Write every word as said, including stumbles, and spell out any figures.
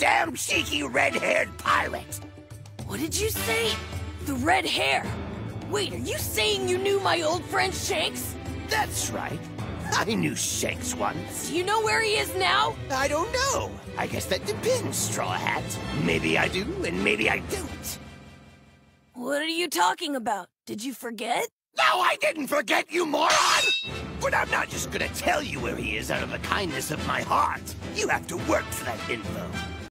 damn cheeky red-haired pirate! What did you say? The red hair? Wait, are you saying you knew my old friend Shanks? That's right. I knew Shanks once. Do you know where he is now? I don't know. I guess that depends, Straw Hat. Maybe I do, and maybe I don't. What are you talking about? Did you forget? No, I didn't forget, you moron! But I'm not just gonna tell you where he is out of the kindness of my heart. You have to work for that info.